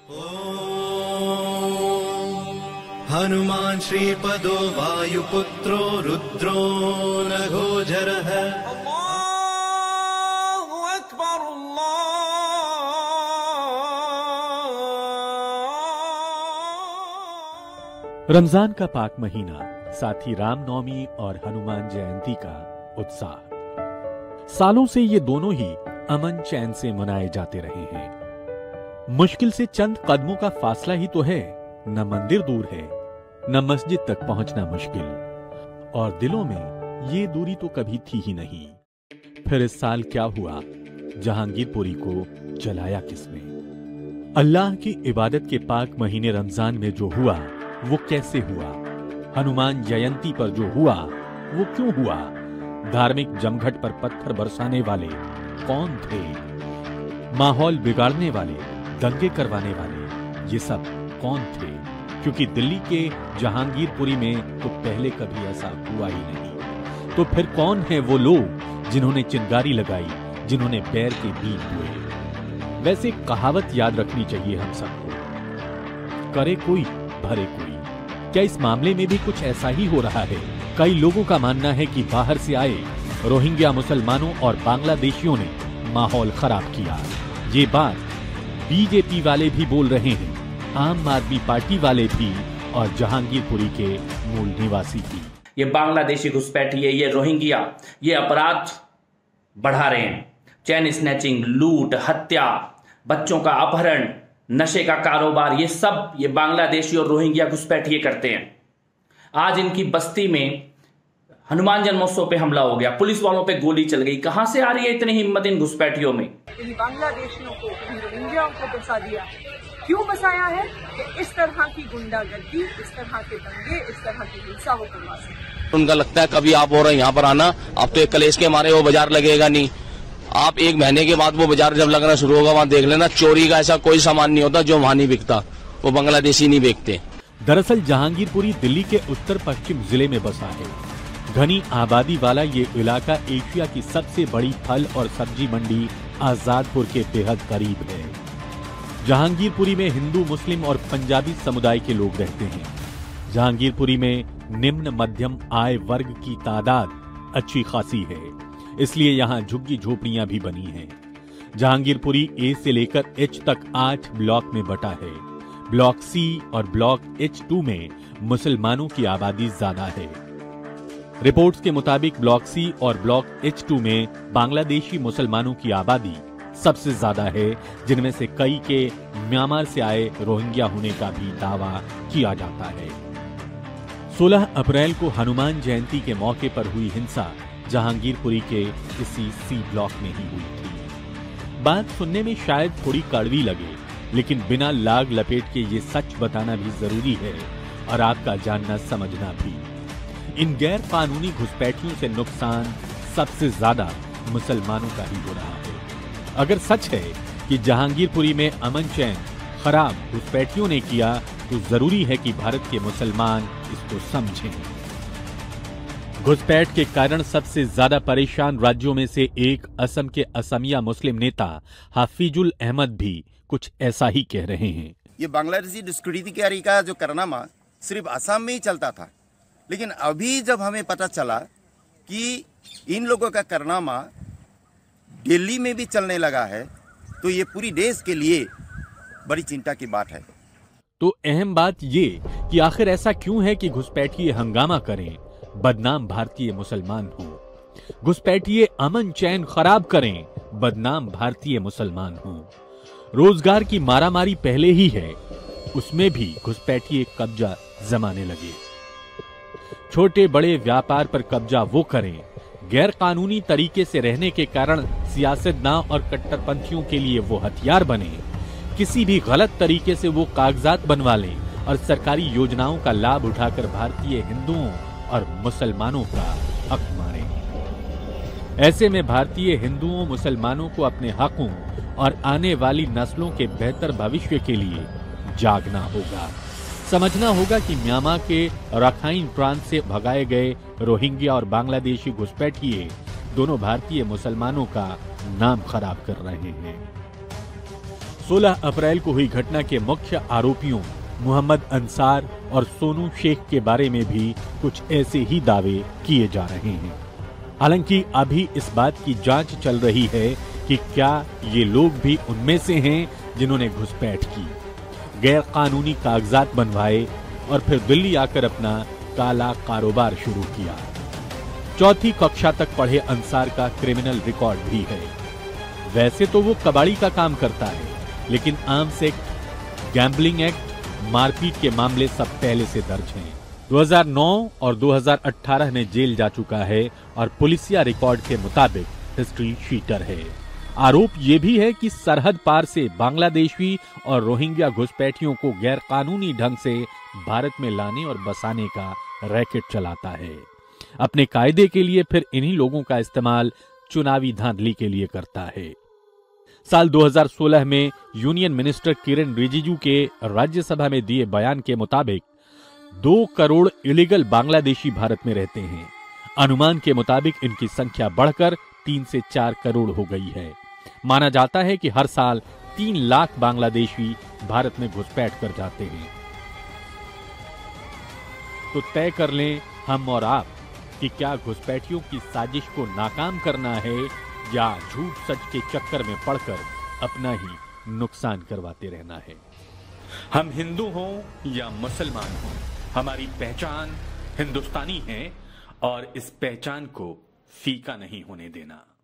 हनुमान श्रीपदो वायुपुत्रो रुद्रो नघोजरः। अल्लाहु अकबर अल्लाह। रमजान का पाक महीना, साथ ही रामनवमी और हनुमान जयंती का उत्साह। सालों से ये दोनों ही अमन चैन से मनाए जाते रहे हैं। मुश्किल से चंद कदमों का फासला ही तो है, न मंदिर दूर है न मस्जिद तक पहुंचना मुश्किल, और दिलों में ये दूरी तो कभी थी ही नहीं। फिर इस साल क्या हुआ? जहांगीरपुरी को जलाया किसने? अल्लाह की इबादत के पाक महीने रमजान में जो हुआ वो कैसे हुआ? हनुमान जयंती पर जो हुआ वो क्यों हुआ? धार्मिक जमघट पर पत्थर बरसाने वाले कौन थे? माहौल बिगाड़ने वाले, दंगे करवाने वाले, ये सब कौन थे? क्योंकि दिल्ली के जहांगीरपुरी में तो पहले कभी ऐसा हुआ ही नहीं। तो फिर कौन है वो लोग जिन्होंने चिंगारी लगाई, जिन्होंने बैर के बीज बोए? वैसे कहावत याद रखनी चाहिए हम सबको, करे कोई भरे कोई। क्या इस मामले में भी कुछ ऐसा ही हो रहा है? कई लोगों का मानना है कि बाहर से आए रोहिंग्या मुसलमानों और बांग्लादेशियों ने माहौल खराब किया। ये बात बीजेपी वाले भी बोल रहे हैं, आम आदमी पार्टी वाले भी, और जहांगीरपुरी के मूल निवासी भी। ये बांग्लादेशी घुसपैठिए, ये रोहिंग्या, ये अपराध बढ़ा रहे हैं। चैन स्नैचिंग, लूट, हत्या, बच्चों का अपहरण, नशे का कारोबार, ये सब ये बांग्लादेशी और रोहिंग्या घुसपैठिए करते हैं। आज इनकी बस्ती में हनुमान जन्मोत्सव पे हमला हो गया, पुलिस वालों पे गोली चल गई। कहां से आ रही है इतनी हिम्मत इन घुसपैठियों में? इन बांग्लादेशियों को, इन रोहिंग्याओं को बसा दिया। क्यों बसाया है? कि इस तरह की गुंडागर्दी, इस तरह के दंगे, इस तरह की हिंसा वो करवा सकते। उनका लगता है कभी आप हो रहे यहाँ पर आना, आप तो एक कलेश के मारे वो बाजार लगेगा नहीं। आप एक महीने के बाद वो बाजार जब लगना शुरू होगा वहाँ देख लेना, चोरी का ऐसा कोई सामान नहीं होता जो वहाँ नहीं बिकता, वो बांग्लादेशी नहीं बेचते। दरअसल जहांगीरपुरी दिल्ली के उत्तर पश्चिम जिले में बसा है। घनी आबादी वाला ये इलाका एशिया की सबसे बड़ी फल और सब्जी मंडी आजादपुर के बेहद करीब है। जहांगीरपुरी में हिंदू, मुस्लिम और पंजाबी समुदाय के लोग रहते हैं। जहांगीरपुरी में निम्न मध्यम आय वर्ग की तादाद अच्छी खासी है, इसलिए यहाँ झुग्गी झोपड़ियां भी बनी हैं। जहांगीरपुरी ए से लेकर एच तक 8 ब्लॉक में बटा है। ब्लॉक सी और ब्लॉक H2 में मुसलमानों की आबादी ज्यादा है। रिपोर्ट्स के मुताबिक ब्लॉक सी और ब्लॉक H2 में बांग्लादेशी मुसलमानों की आबादी सबसे ज्यादा है, जिनमें से कई के म्यांमार से आए रोहिंग्या होने का भी दावा किया जाता है। 16 अप्रैल को हनुमान जयंती के मौके पर हुई हिंसा जहांगीरपुरी के इसी सी ब्लॉक में ही हुई थी। बात सुनने में शायद थोड़ी कड़वी लगे, लेकिन बिना लाग लपेट के ये सच बताना भी जरूरी है और आपका जानना समझना भी। इन गैर कानूनी घुसपैठियों से नुकसान सबसे ज्यादा मुसलमानों का ही हो रहा है। अगर सच है कि जहांगीरपुरी में अमन चैन खराब घुसपैठियों ने किया, तो जरूरी है कि भारत के मुसलमान इसको समझें। घुसपैठ के कारण सबसे ज्यादा परेशान राज्यों में से एक असम के असमिया मुस्लिम नेता हाफिजुल अहमद भी कुछ ऐसा ही कह रहे हैं। ये बांग्लादेशी दुष्कृतिकारी का जो कारनामा सिर्फ असम में ही चलता था, लेकिन अभी जब हमें पता चला कि इन लोगों का कारनामा दिल्ली में भी चलने लगा है, तो ये पूरी देश के लिए बड़ी चिंता की बात है। तो अहम बात ये कि आखिर ऐसा क्यों है कि घुसपैठिए हंगामा करें, बदनाम भारतीय मुसलमान हो। घुसपैठिए अमन चैन खराब करें, बदनाम भारतीय मुसलमान हो। रोजगार की मारामारी पहले ही है, उसमें भी घुसपैठिए कब्जा जमाने लगे। छोटे बड़े व्यापार पर कब्जा वो करें, गैर कानूनी तरीके से रहने के कारण सियासतदान और कट्टरपंथियों के लिए वो हथियार बने। किसी भी गलत तरीके से वो कागजात बनवा लें और सरकारी योजनाओं का लाभ उठाकर भारतीय हिंदुओं और मुसलमानों का हक मारें। ऐसे में भारतीय हिंदुओं मुसलमानों को अपने हकों और आने वाली नस्लों के बेहतर भविष्य के लिए जागना होगा। समझना होगा कि म्यांमार के रखाइन प्रांत से भगाए गए रोहिंग्या और बांग्लादेशी 16 अप्रैल को हुई घटना के मुख्य आरोपियों मोहम्मद अंसार और सोनू शेख के बारे में भी कुछ ऐसे ही दावे किए जा रहे हैं। हालांकि अभी इस बात की जांच चल रही है कि क्या ये लोग भी उनमें से हैं जिन्होंने घुसपैठ की, गैर कानूनी कागजात बनवाए और फिर दिल्ली आकर अपना काला कारोबार शुरू किया। चौथी कक्षा तक पढ़े अंसार का क्रिमिनल रिकॉर्ड भी है। वैसे तो वो कबाड़ी का काम करता है, लेकिन आर्म्स एक्ट, गैम्बलिंग एक्ट, मारपीट के मामले सब पहले से दर्ज हैं। 2009 और 2018 में जेल जा चुका है और पुलिसिया रिकॉर्ड के मुताबिक हिस्ट्री शीटर है। आरोप ये भी है कि सरहद पार से बांग्लादेशी और रोहिंग्या घुसपैठियों को गैर कानूनी ढंग से भारत में लाने और बसाने का रैकेट चलाता है। अपने कायदे के लिए फिर इन्हीं लोगों का इस्तेमाल चुनावी धांधली के लिए करता है। साल 2016 में यूनियन मिनिस्टर किरेन रिजिजू के राज्यसभा में दिए बयान के मुताबिक 2 करोड़ इलीगल बांग्लादेशी भारत में रहते हैं। अनुमान के मुताबिक इनकी संख्या बढ़कर 3 से 4 करोड़ हो गई है। माना जाता है कि हर साल 3 लाख बांग्लादेशी भारत में घुसपैठ कर जाते हैं। तो तय कर लें हम और आप कि क्या घुसपैठियों की साजिश को नाकाम करना है या झूठ सच के चक्कर में पड़कर अपना ही नुकसान करवाते रहना है। हम हिंदू हों या मुसलमान हों, हमारी पहचान हिंदुस्तानी है और इस पहचान को फीका नहीं होने देना।